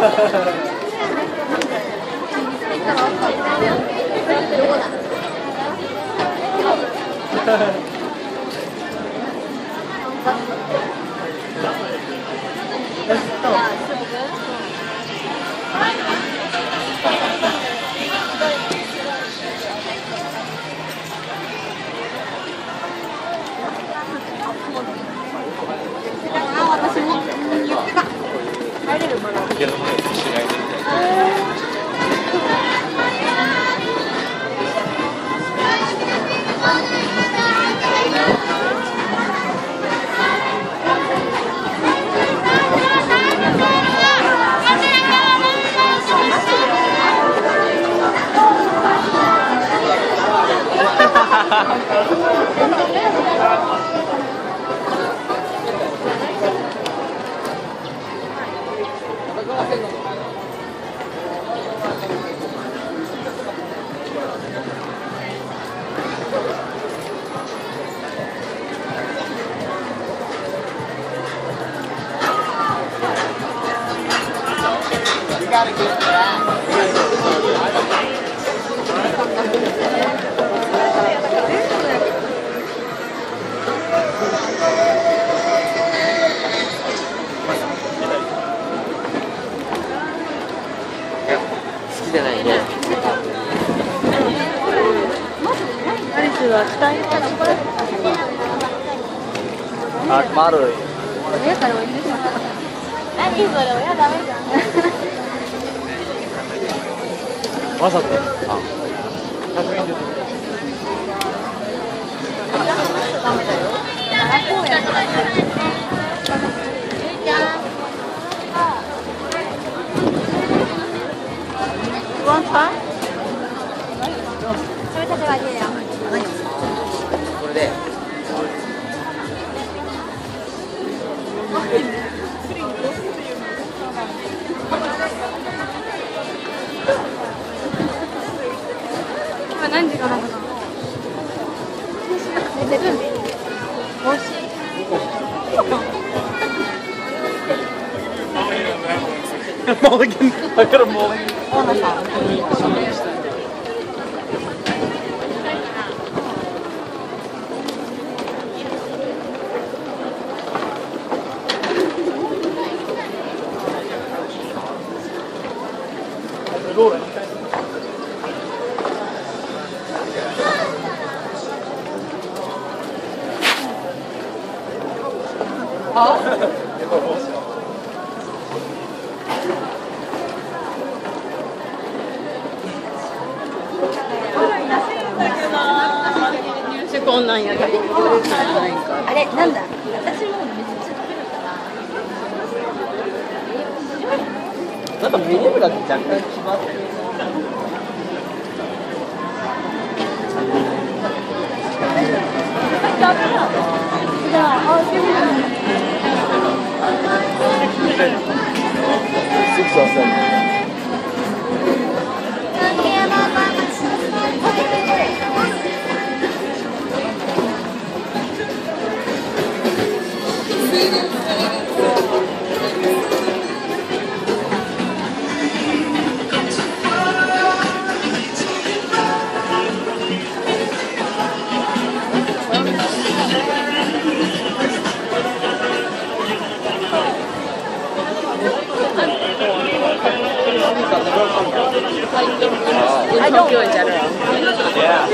私も言ってた。入れるかな。 あ、丸い。 親からおいしい。何それ、親ダメじゃん。 わざと。あ。 ダメだよ。こうやって。ワンパン？それ食べられるやん。 これで。 今何時かな。寝てる。おいしい。 Mulligan. I got a mulligan. こんなんやから。あれなんだ。私もめっちゃ食べるから。 なんかメニューが若干決まってる。 I don't do in general. Yeah.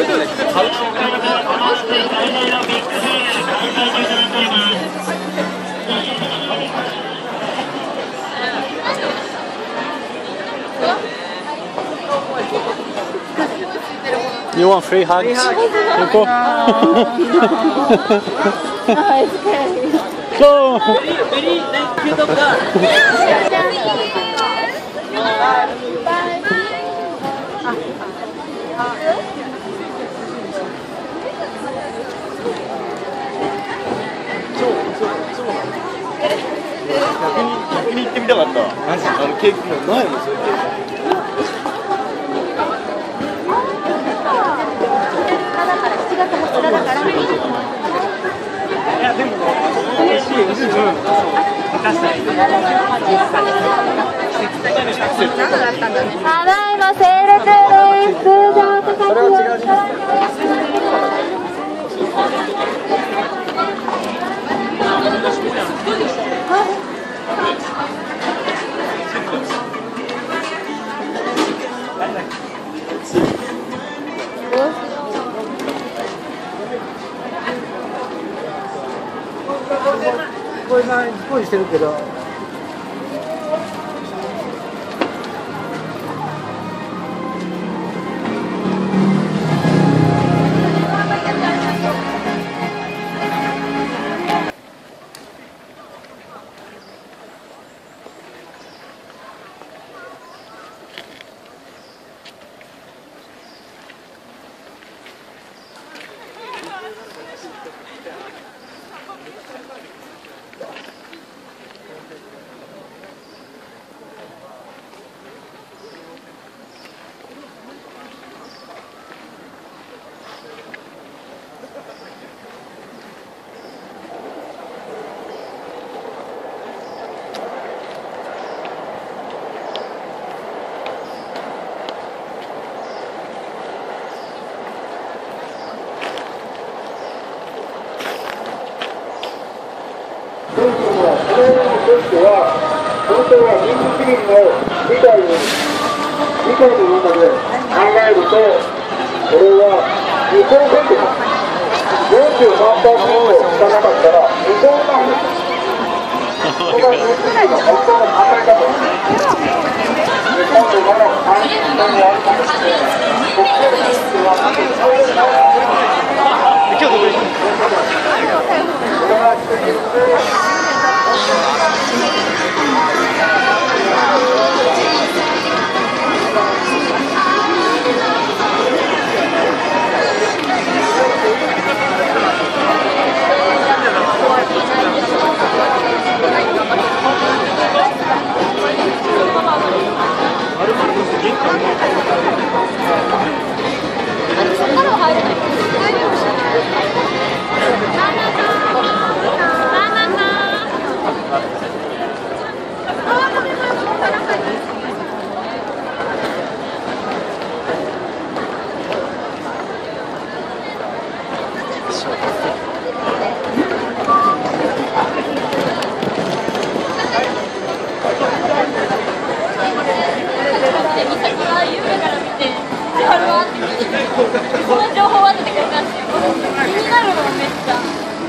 You want free hugs? Free hugs. No, it's okay. Go! Very cute of that. 逆に行ってみたかった。マジ？ケーキもないもん、そういうケーキ。いやでも美味しい。下手したら。 7だったんだね。 ただいま整列です。通常手先をいただきますこれが工事してるけど。 本当は民主主義の理解の中で考えると、これは無効選挙です。43%しかなかったら無効なんです。これが民主主義の本当の考え方です。日本でまだ30年にあるかもしれない。国政選挙はなぜそういうのこれが指摘です。 この情報は出てくる感じ。気になるのめっちゃ。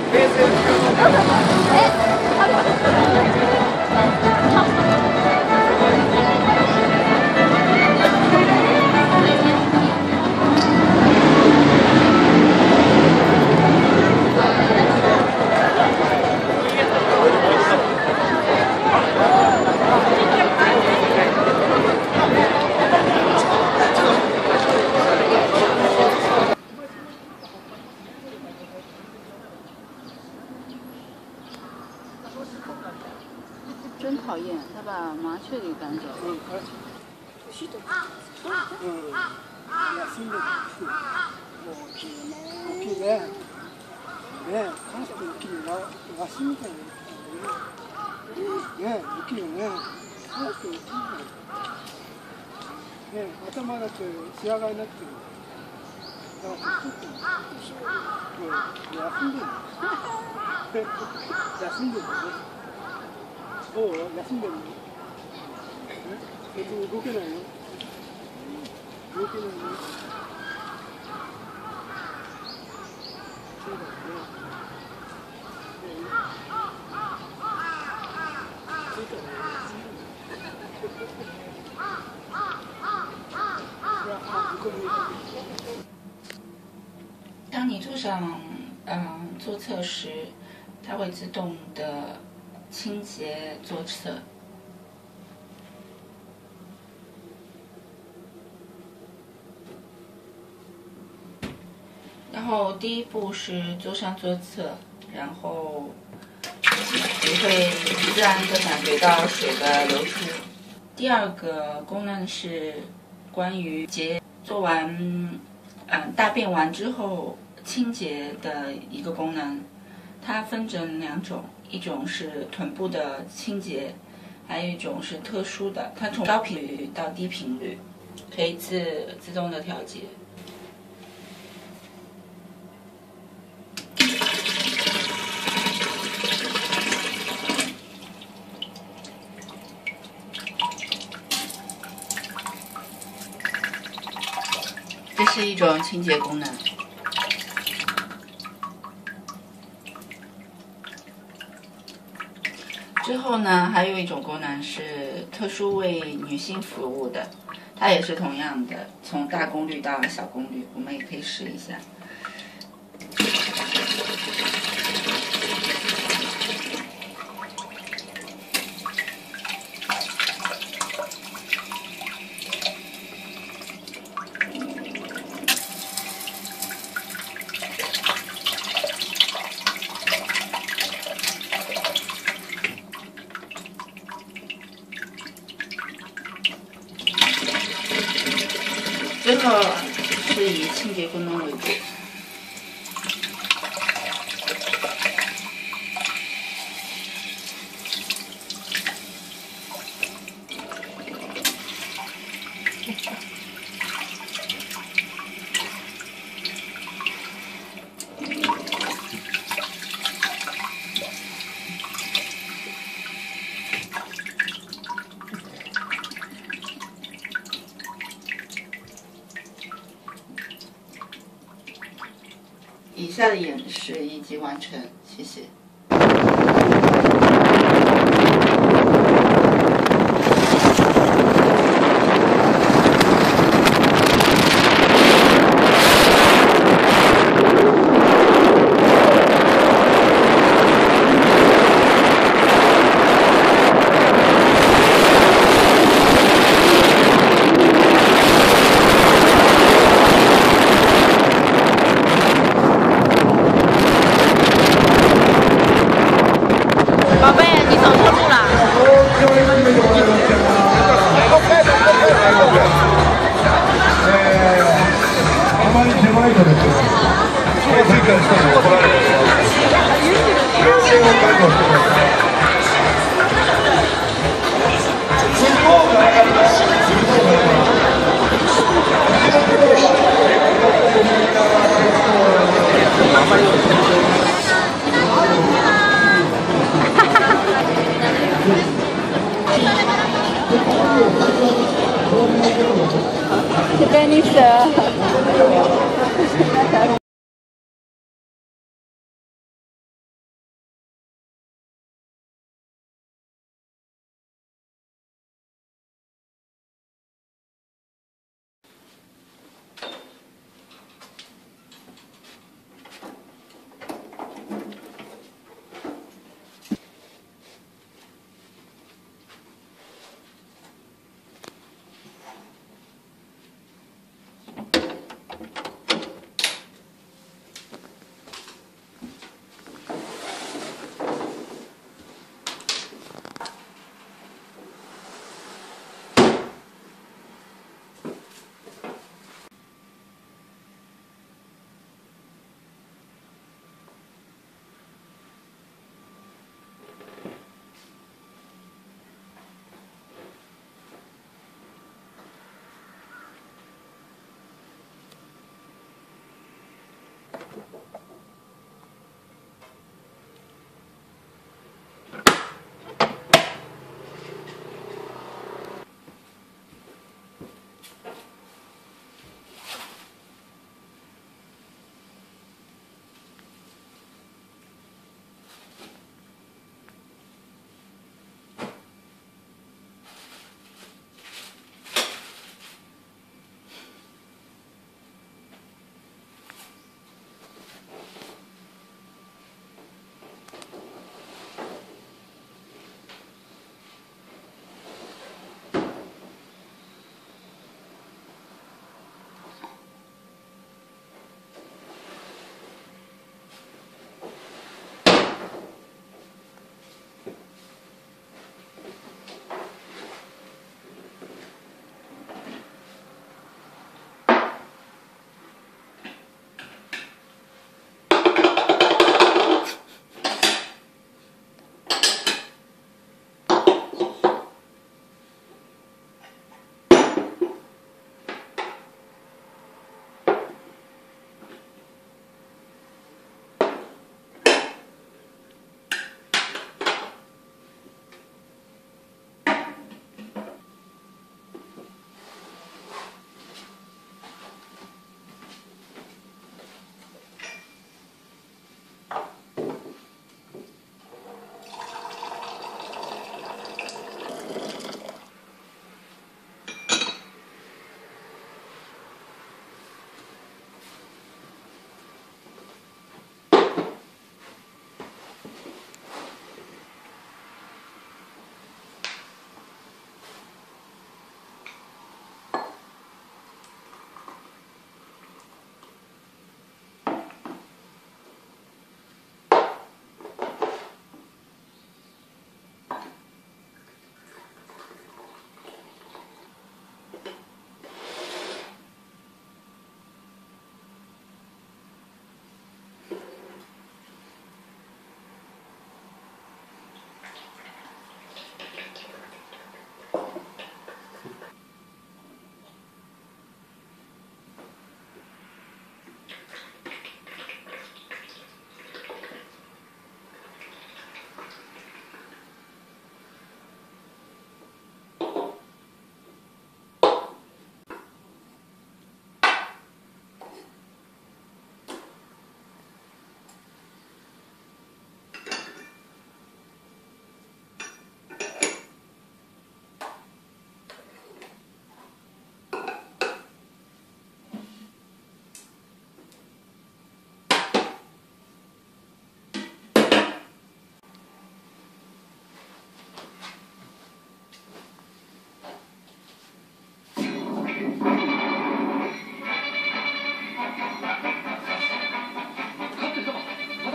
真讨厌，他把麻雀给赶走了。 休んで大きいね。ね、関して大きいな、わしみたいな。ね、大きいよね。関して大きいね。ね、頭だって艶がになってる。だからちょっと休んでる。休んでるね。おう、休んでるの？別に動けないの？動けないの？そうだよね。ついたね。 当你坐上座侧时，它会自动的清洁座侧。然后第一步是坐上座侧，然后你会自然的感觉到水的流出。第二个功能是关于做完大便完之后清洁的一个功能，它分成两种，一种是臀部的清洁， 还有一种是特殊的，它从高频率到低频率，可以自动的调节。这是一种清洁功能。之后呢，还有一种功能是特殊为女性服务的，它也是同样的，从大功率到小功率，我们也可以试一下。最后是以清洁功能为主。以下的演示已经完成，谢谢。 宝贝，你走错路了。 あまり狭いとですね、放水からしても怒られるので、標準を確保してください。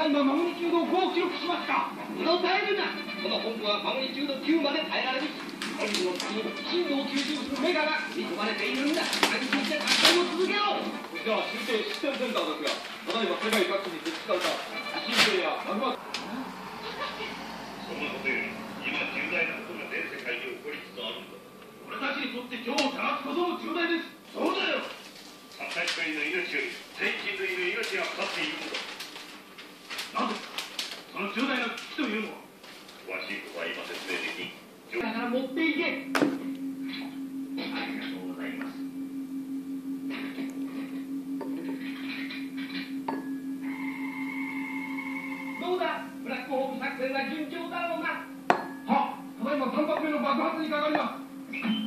だいまマグニチュード5を記録しました。うろたえるな。この本部はマグニチュード9まで耐えられる。本部の次に震度を吸収するメガが見込まれているんだ。安心して活動を続けろ。こちらは中継システムセンターですが、ただいま世界各地に設置された地震計やマグマ。 そんなことより今重大なことが全世界に起こりつつあるんだ。 俺たちにとって今日を探すことも重大です。そうだよ。 たった一人の命より全人類の命がかかっているのだ。 なんですかその重大な危機というのは。 詳しいことは今説明できん。 だから持っていけ。 ありがとうございます。 どうだブラックホール作戦は順調だろうな。はただいま3発目の爆発にかかります。